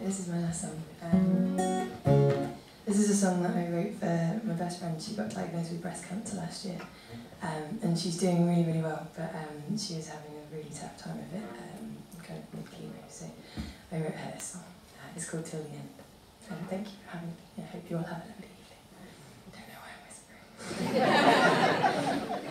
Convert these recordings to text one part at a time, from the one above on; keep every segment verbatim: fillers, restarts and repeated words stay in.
this is my last song. Um, this is a song that I wrote for my best friend. She got diagnosed with breast cancer last year, um, and she's doing really, really well, but um, she was having a really tough time of it, um, kind of with chemo, so I wrote her a song. Uh, it's called Till the End. Um, thank you for having me. I hope you all have a lovely evening. I don't know why I'm whispering.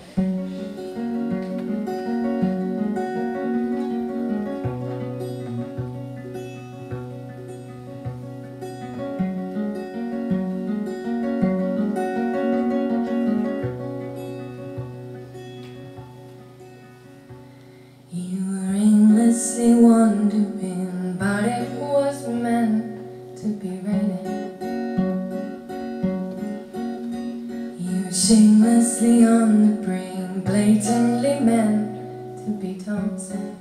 You were aimlessly wandering, but it was meant to be raining. You were shamelessly on the brink, blatantly meant to be dancing.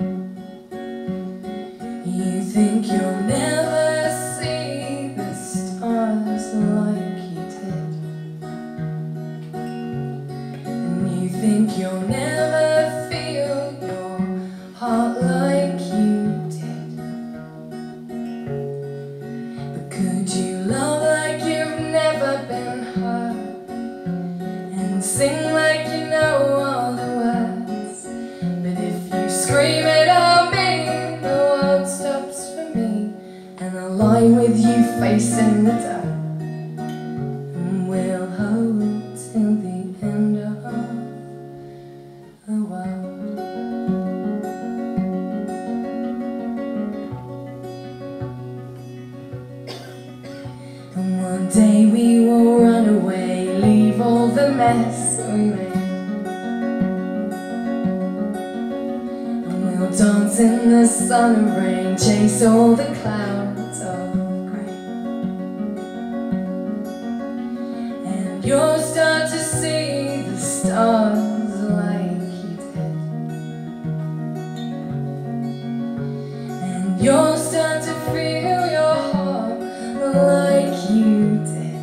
You think you'll never see the stars like you did, and you think you'll never feel your heart like you did. But could you love like you've never been hurt, and sing like you know all the words? But if you scream it at me, the world stops for me, and I'll lie with you facing the dark, and we'll hold till the end of the world. And one day we will run away, leave all the mess we made, and we'll dance in the sun and rain, chase all the clouds of grey, and you'll start to see the stars like you did, and you'll start to feel your heart like you did,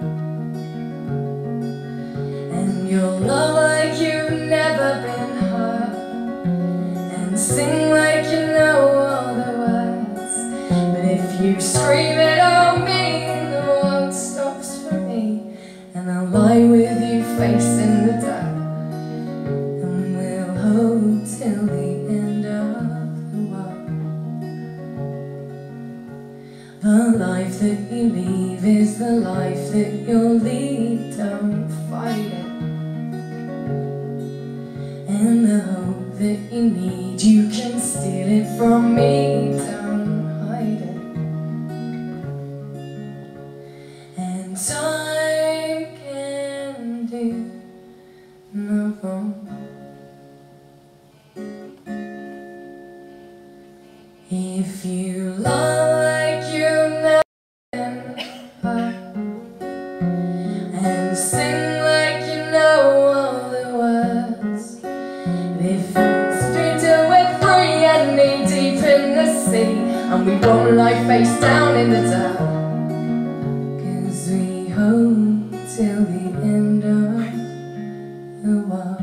and you'll love like you've never been hurt, and sing like you know all the words. But if you scream it at me, the world stops for me, and I'll lie with you facing the dark, and we'll hold till the end of the world. The life that you leave is the life that you'll lead, don't fight it. And the hope that you need, you can steal it from me, don't hide it. And time can do no wrong if you love like you've never been hurt, and sing like you know all the words. If it's true till we're free and knee deep in the sea, and we won't lie face down in the dark, 'cause we hope till the end of the world.